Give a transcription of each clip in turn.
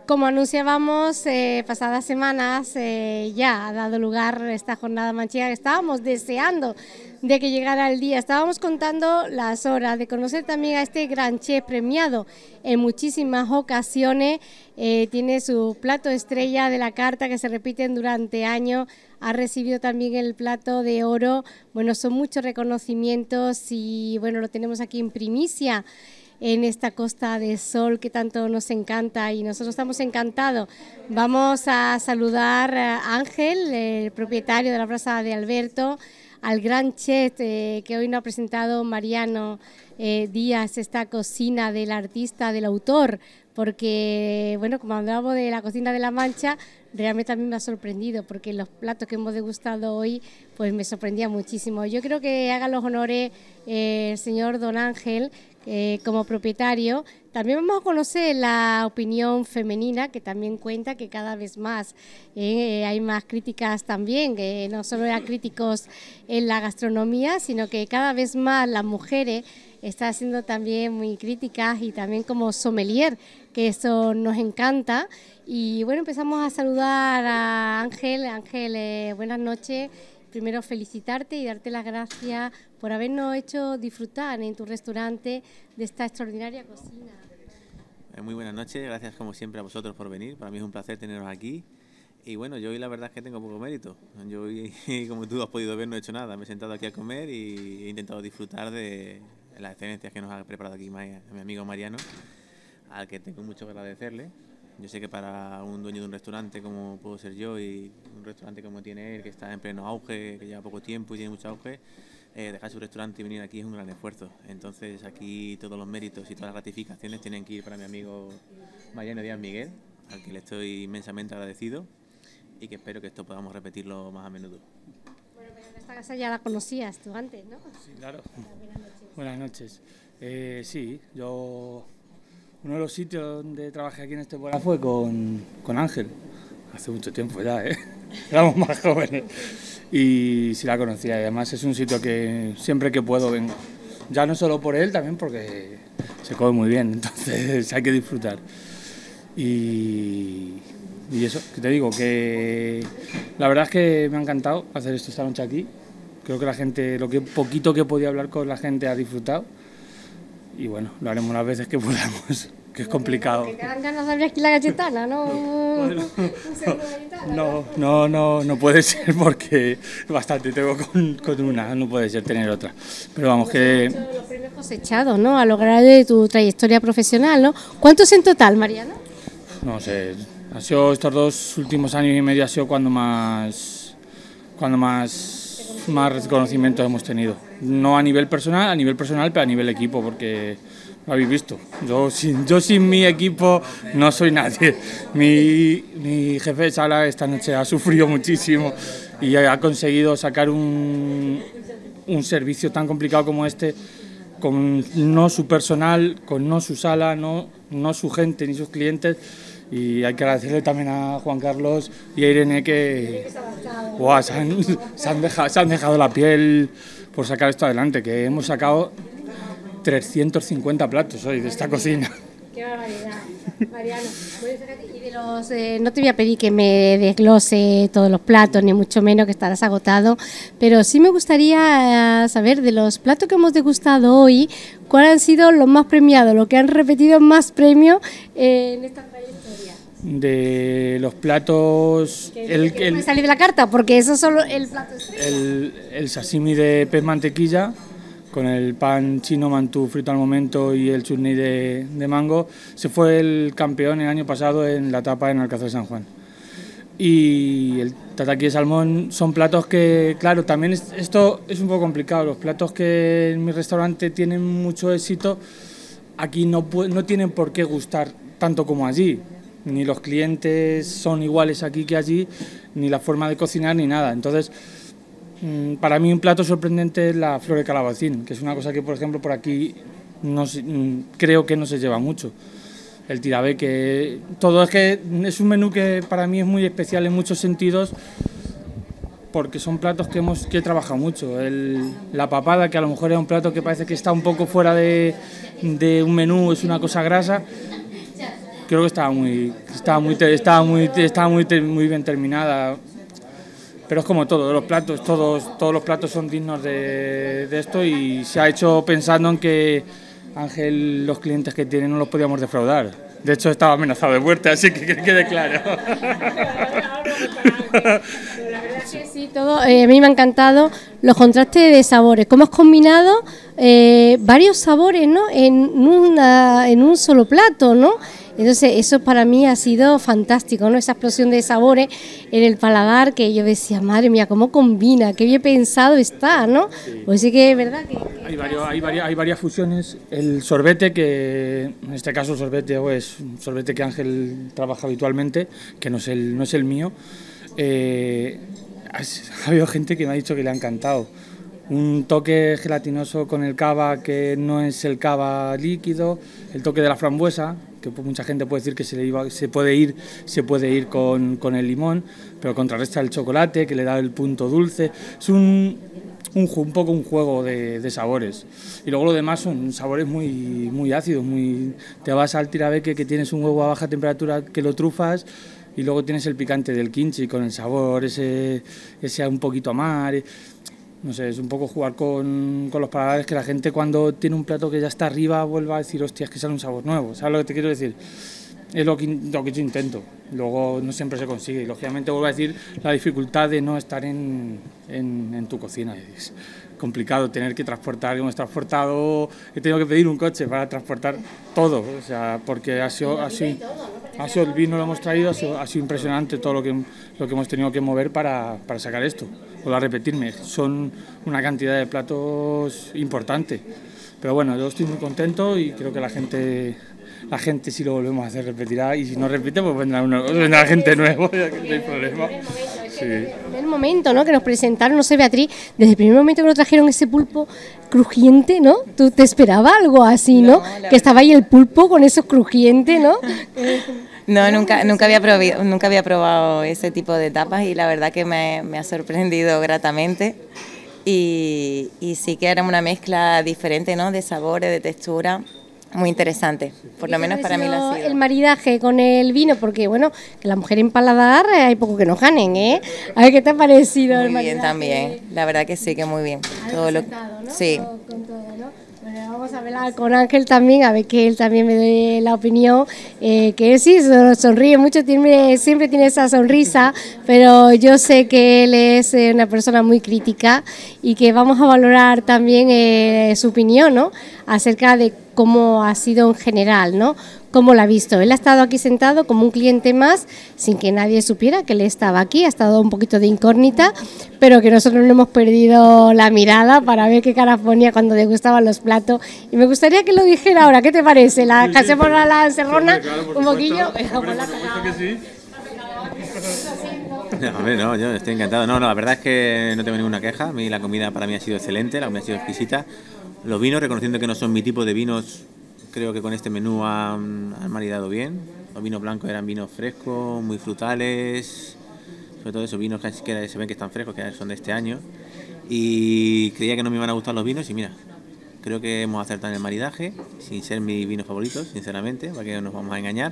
Como anunciábamos, pasadas semanas ya ha dado lugar esta jornada manchega que estábamos deseando de que llegara el día. Estábamos contando las horas de conocer también a este gran chef premiado en muchísimas ocasiones. Tiene su plato estrella de la carta que se repiten durante años. Ha recibido también el plato de oro. Bueno, son muchos reconocimientos y bueno, lo tenemos aquí en primicia en esta Costa del Sol que tanto nos encanta y nosotros estamos encantados. Vamos a saludar a Ángel, el propietario de la Plaza de Alberto, al gran chef que hoy nos ha presentado Mariano Díaz, esta cocina del artista, del autor, porque, bueno, como hablábamos de la cocina de La Mancha, realmente a mí me ha sorprendido, porque los platos que hemos degustado hoy, pues me sorprendía muchísimo. Yo creo que haga los honores el señor Don Ángel, como propietario. También vamos a conocer la opinión femenina, que también cuenta que cada vez más hay más críticas también, que no solo eran críticos en la gastronomía, sino que cada vez más las mujeres están siendo también muy críticas y también como sommelier, que eso nos encanta. Y bueno, empezamos a saludar a Ángel. Ángel, buenas noches. Primero felicitarte y darte las gracias por habernos hecho disfrutar en tu restaurante de esta extraordinaria cocina. Muy buenas noches, gracias como siempre a vosotros por venir. Para mí es un placer teneros aquí. Y bueno, yo hoy la verdad es que tengo poco mérito. Yo hoy, como tú has podido ver, no he hecho nada. Me he sentado aquí a comer y he intentado disfrutar de las excelencias que nos ha preparado aquí mi amigo Mariano, al que tengo mucho que agradecerle. Yo sé que para un dueño de un restaurante como puedo ser yo y un restaurante como tiene él, que está en pleno auge, que lleva poco tiempo y tiene mucho auge, dejar su restaurante y venir aquí es un gran esfuerzo. Entonces aquí todos los méritos y todas las gratificaciones tienen que ir para mi amigo Mariano Díaz Miguel, al que le estoy inmensamente agradecido y que espero que esto podamos repetirlo más a menudo. Bueno, pero esta casa ya la conocías tú antes, ¿no? Sí, claro. Buenas noches. Sí, yo... Uno de los sitios donde trabajé aquí en este pueblo fue con Ángel, hace mucho tiempo ya, éramos más jóvenes, y sí la conocía, y además es un sitio que siempre que puedo vengo, ya no solo por él, también porque se come muy bien, entonces hay que disfrutar. Y eso, que te digo, que la verdad es que me ha encantado hacer esto esta noche aquí, creo que la gente, lo que poquito que podía hablar con la gente ha disfrutado. Y bueno, lo haremos las veces que podamos, que es complicado. Que te dan ganas de abrir aquí la galletana, ¿no? Bueno, no puede ser porque bastante tengo con una, no puede ser tener otra. Pero vamos, que... Los premios cosechados, ¿no? A lo largo de tu trayectoria profesional, ¿no? ¿Cuántos en total, Mariano? No sé, ha sido estos 2 últimos años y medio ha sido cuando más reconocimientos hemos tenido. No a nivel personal, pero a nivel equipo, porque lo habéis visto. Yo sin mi equipo no soy nadie. Mi jefe de sala esta noche ha sufrido muchísimo y ha conseguido sacar un servicio tan complicado como este, con no su personal, con no su sala, no su gente ni sus clientes. Y hay que agradecerle también a Juan Carlos y a Irene que se han dejado la piel por sacar esto adelante, que hemos sacado 350 platos hoy de esta cocina. Qué barbaridad, Mariano. Y de los, no te voy a pedir que me desglose todos los platos, ni mucho menos, que estarás agotado, pero sí me gustaría saber de los platos que hemos degustado hoy, cuáles han sido los más premiados, los que han repetido más premios en esta trayectoria. De los platos... ¿El puede salir de la carta? Porque eso es solo el plato estrella. El sashimi de pez mantequilla, con el pan chino mantú frito al momento y el chutney de mango, se fue el campeón el año pasado en la etapa en Alcázar de San Juan. Y el tataki de salmón son platos que, claro, también esto es un poco complicado. Los platos que en mi restaurante tienen mucho éxito, aquí no tienen por qué gustar tanto como allí. Ni los clientes son iguales aquí que allí, ni la forma de cocinar, ni nada. Entonces, para mí un plato sorprendente es la flor de calabacín, que es una cosa que, por ejemplo, por aquí creo que no se lleva mucho. El tirabeque, todo es un menú que para mí es muy especial en muchos sentidos, porque son platos que he trabajado mucho. La papada, que a lo mejor es un plato que parece que está un poco fuera de un menú, es una cosa grasa. creo que estaba muy bien terminada. Pero es como todo, los platos, todos los platos son dignos de esto, y se ha hecho pensando en que Ángel, los clientes que tiene, no los podíamos defraudar. De hecho, estaba amenazado de muerte, así que quede claro. Sí, todo, a mí me ha encantado los contrastes de sabores, cómo has combinado varios sabores, ¿no?, en un solo plato, ¿no? Entonces eso para mí ha sido fantástico, ¿no?, esa explosión de sabores en el paladar, que yo decía, madre mía, cómo combina, qué bien pensado está, ¿no? Sí. Pues sí que es verdad que hay varias fusiones. El sorbete, que en este caso el sorbete es un sorbete que Ángel trabaja habitualmente, que no es el mío. Ha habido gente que me ha dicho que le ha encantado. Un toque gelatinoso con el cava, que no es el cava líquido, el toque de la frambuesa, que mucha gente puede decir que se puede ir con el limón, pero contrarresta el chocolate, que le da el punto dulce. Es un poco un juego de sabores. Y luego lo demás son sabores muy ácidos. Te vas al tirabeque, que tienes un huevo a baja temperatura que lo trufas, y luego tienes el picante del kimchi con el sabor ese un poquito amar. No sé, es un poco jugar con los paladares, que la gente, cuando tiene un plato que ya está arriba, vuelva a decir, hostia, es que sale un sabor nuevo. ¿Sabes lo que te quiero decir? Es lo que yo intento. Luego no siempre se consigue. Y lógicamente, vuelvo a decir, la dificultad de no estar en tu cocina. Es complicado tener que transportar. Hemos transportado, he tenido que pedir un coche para transportar todo. O sea, porque ha sido así. El vino lo hemos traído, ha sido impresionante todo lo que hemos tenido que mover para sacar esto. Vuelvo a repetirme, son una cantidad de platos importante. Pero bueno, yo estoy muy contento, y creo que la gente, si lo volvemos a hacer, repetirá, y si no repite, pues vendrá gente nueva, no hay problema. Sí. El momento, ¿no?, que nos presentaron, no sé, Beatriz, desde el primer momento que nos trajeron ese pulpo crujiente, ¿no? ¿Tú te esperabas algo así, no? Que estaba ahí el pulpo con esos crujientes, ¿no? No, nunca había probado ese tipo de tapas, y la verdad que me ha sorprendido gratamente. Y sí que era una mezcla diferente, ¿no?, de sabores, de textura, muy interesante, por lo menos para mí lo ha sido. El maridaje con el vino, porque bueno, que la mujer en paladar hay poco que nos ganen, ¿eh? A ver, ¿qué te ha parecido el maridaje? Muy bien también, la verdad que sí, que muy bien. Todo ¿no? Sí. Con todo, ¿no? Bueno, vamos a hablar con Ángel también, a ver que él también me dé la opinión, que él sí sonríe mucho, siempre tiene esa sonrisa, pero yo sé que él es una persona muy crítica, y que vamos a valorar también su opinión, ¿no?, acerca de cómo ha sido en general, ¿no?, cómo lo ha visto. Él ha estado aquí sentado como un cliente más, sin que nadie supiera que él estaba aquí, ha estado un poquito de incógnita, pero que nosotros no hemos perdido la mirada para ver qué cara ponía cuando degustaban los platos. Y me gustaría que lo dijera ahora, ¿qué te parece? ¿La casemos a la encerrona? Un poquillo. No, yo estoy encantado. No, la verdad es que no tengo ninguna queja. A mí la comida para mí ha sido excelente, la comida ha sido exquisita. Los vinos, reconociendo que no son mi tipo de vinos, creo que con este menú han maridado bien. Los vinos blancos eran vinos frescos, muy frutales, sobre todo esos vinos que se ven que están frescos, que son de este año. Y creía que no me iban a gustar los vinos, y mira, creo que hemos acertado en el maridaje, sin ser mis vinos favoritos, sinceramente, para que nos vamos a engañar.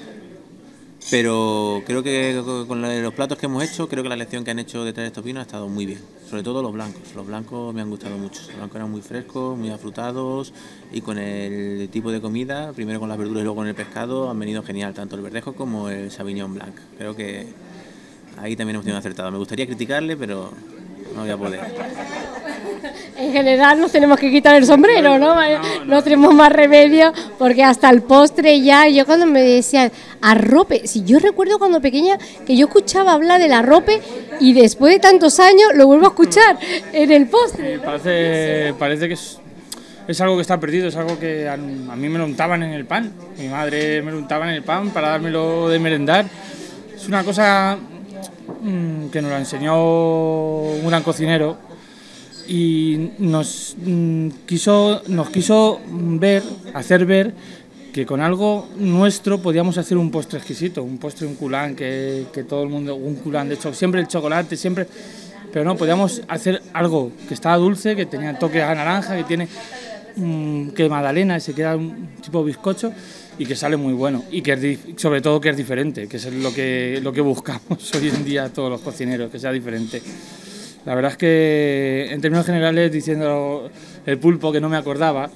Pero creo que con los platos que hemos hecho, creo que la elección que han hecho de traer estos vinos ha estado muy bien. Sobre todo los blancos. Los blancos me han gustado mucho. Los blancos eran muy frescos, muy afrutados, y con el tipo de comida, primero con las verduras y luego con el pescado, han venido genial, tanto el verdejo como el Sauvignon Blanc. Creo que ahí también hemos tenido acertado. Me gustaría criticarle, pero no voy a poder. En general nos tenemos que quitar el sombrero, ¿no? No tenemos más remedio, porque hasta el postre ya, yo cuando me decían arrope, si yo recuerdo cuando pequeña que yo escuchaba hablar del arrope, y después de tantos años lo vuelvo a escuchar en el postre. Parece que es algo que está perdido, es algo que a mí me lo untaban en el pan, mi madre me lo untaba en el pan para dármelo de merendar. Es una cosa que nos la enseñó un gran cocinero, y nos quiso hacer ver que con algo nuestro podíamos hacer un postre exquisito, un culán, que todo el mundo, un culán, de hecho, siempre el chocolate, siempre, pero no, podíamos hacer algo que estaba dulce, que tenía toque a naranja, que tiene, que magdalena y se queda un tipo bizcocho y que sale muy bueno y que sobre todo que es diferente, que es lo que buscamos hoy en día todos los cocineros, que sea diferente. La verdad es que, en términos generales, diciendo el pulpo, que no me acordaba,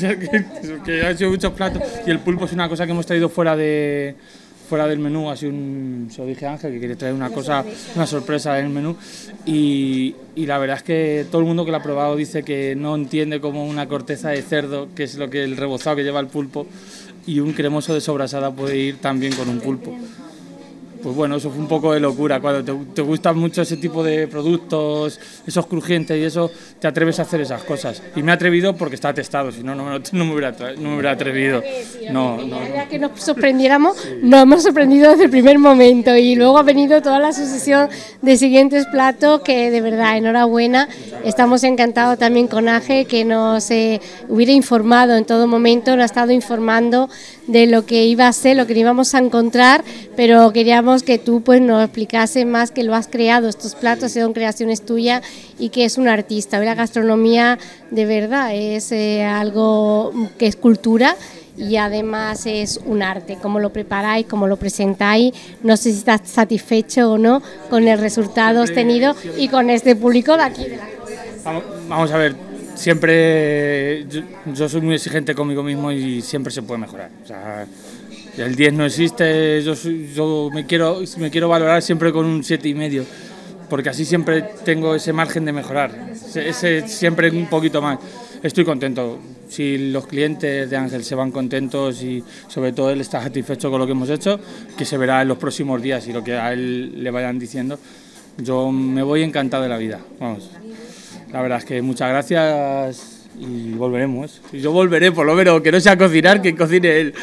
que han sido muchos platos, y el pulpo es una cosa que hemos traído fuera del menú, así se lo dije a Ángel, que quería traer una sorpresa en el menú, y la verdad es que todo el mundo que lo ha probado dice que no entiende cómo una corteza de cerdo, que es lo que el rebozado que lleva el pulpo, y un cremoso de sobrasada puede ir también con un pulpo. Pues bueno, eso fue un poco de locura. Cuando te gustan mucho ese tipo de productos, esos crujientes y eso, te atreves a hacer esas cosas. Y me he atrevido porque está testado, si no, no me hubiera atrevido. No. Ya que nos sorprendiéramos, nos hemos sorprendido desde el primer momento y luego ha venido toda la sucesión de siguientes platos que de verdad, enhorabuena. Estamos encantados también con Ángel, que nos hubiera informado en todo momento, nos ha estado informando de lo que iba a ser, lo que íbamos a encontrar, pero queríamos que tú pues nos explicases más, que lo has creado, estos platos son creaciones tuyas y que es un artista. Hoy la gastronomía de verdad es algo que es cultura y además es un arte, cómo lo preparáis, cómo lo presentáis. No sé si estás satisfecho o no con el resultado obtenido y con este público de aquí de la costa. Vamos a ver, siempre yo soy muy exigente conmigo mismo y siempre se puede mejorar. O sea, el 10 no existe, yo me quiero valorar siempre con un 7,5, porque así siempre tengo ese margen de mejorar, siempre un poquito más. Estoy contento, si los clientes de Ángel se van contentos y sobre todo él está satisfecho con lo que hemos hecho, que se verá en los próximos días y lo que a él le vayan diciendo, yo me voy encantado de la vida, vamos. La verdad es que muchas gracias y volveremos. Yo volveré, por lo menos, que no sea cocinar, que cocine él.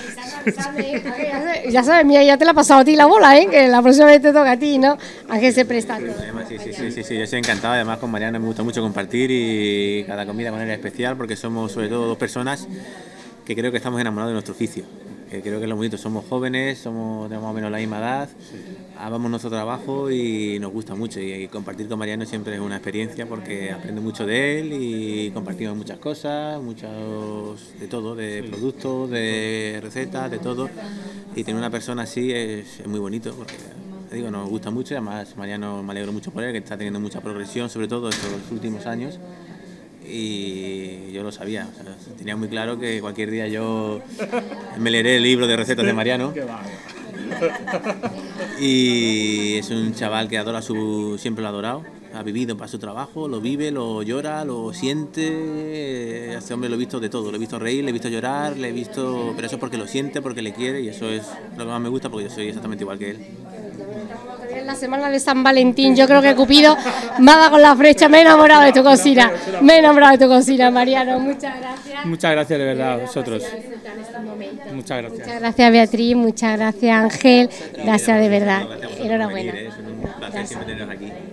Ya sabes, mira, ya te la ha pasado a ti la bola, que la próxima vez te toca a ti, ¿no? Ángel se presta todo. Sí, yo estoy encantado, además con Mariano me gusta mucho compartir y cada comida con él es especial porque somos sobre todo dos personas que creo que estamos enamorados de nuestro oficio. Que creo que es lo bonito, somos jóvenes, tenemos más o menos la misma edad, amamos nuestro trabajo y nos gusta mucho y compartir con Mariano siempre es una experiencia porque aprendo mucho de él y compartimos muchas cosas, de todo, de productos, de recetas, de todo, y tener una persona así es muy bonito porque digo, nos gusta mucho y además Mariano me alegro mucho por él, que está teniendo mucha progresión, sobre todo estos últimos años. Y yo lo sabía, o sea, tenía muy claro que cualquier día yo me leeré el libro de recetas de Mariano. Y es un chaval que siempre lo ha adorado, ha vivido para su trabajo, lo vive, lo llora, lo siente. A este hombre lo he visto de todo, lo he visto reír, le he visto llorar, pero eso es porque lo siente, porque le quiere, y eso es lo que más me gusta porque yo soy exactamente igual que él. En la semana de San Valentín, yo creo que Cupido me ha dado con la flecha, me he enamorado de tu cocina, Mariano, muchas gracias. Muchas gracias de verdad a vosotros. Muchas gracias. Muchas gracias, Beatriz, muchas gracias, Ángel, gracias de verdad, enhorabuena. Es un placer siempre teneros aquí.